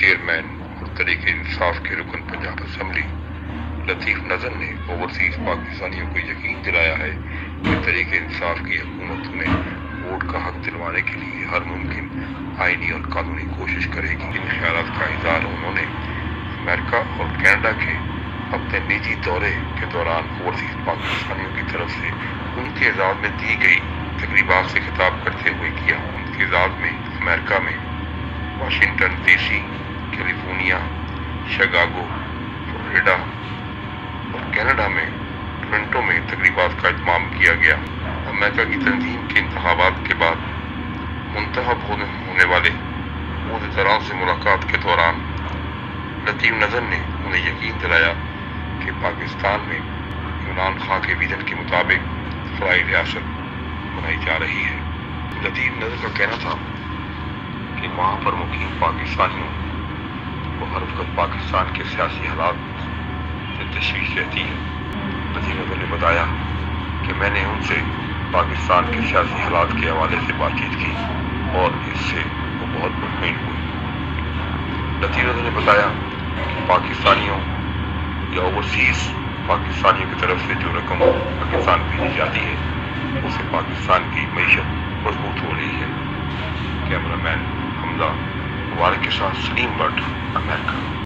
Chairman और तरीके इंसाफ के रुकन पंजाब असम्बली लतीफ़ नज़र ने ओवरसीज़ पाकिस्तानियों को यकीन दिलाया है कि तरीके इंसाफ की हुकूमत उन्हें वोट का हक दिलवाने के लिए हर मुमकिन आईनी और कानूनी कोशिश करेगी। इन ख्यालात का इज़हार उन्होंने अमेरिका और कनाडा के अपने निजी दौरे के दौरान ओवरसीज़ पाकिस्तानियों की तरफ से उनके एजाज़ में दी गई तकरीबात से खिताब करते हुए किया। उनके एजाज़ में अमेरिका में Washington DC, California, Chicago, Florida और कनाडा में टोरंटो में तकरीबात का इत्माम किया गया। अमेरिका की तंजीम के इंतखाबात के बाद मुंतखब होने वाले अहदेदारों से मुलाकात के दौरान लतीफ़ नज़र ने उन्हें यकीन दिलाया कि पाकिस्तान में इमरान खान के विजन के मुताबिक फराई रियासत बनाई जा रही है। लतीफ़ नज़र का कहना था कि वहाँ पर मुकीम पाकिस्तानियों को हर वक्त पाकिस्तान के सियासी हालात से तशवीश रहती है। लतीफ़ नज़र ने बताया कि मैंने उनसे पाकिस्तान के सियासी हालात के हवाले से बातचीत की और इससे वो बहुत मुतमईन हुई। लतीफ़ नज़र ने बताया कि पाकिस्तानियों या ओवरसीज़ पाकिस्तानियों की तरफ से जो रकम पाकिस्तान भेजी जाती है उससे पाकिस्तान की मईशत मजबूत हो रही है। कैमरामैन हमजा मुबारक के साथ सलीम भट्ट, अमेरिका।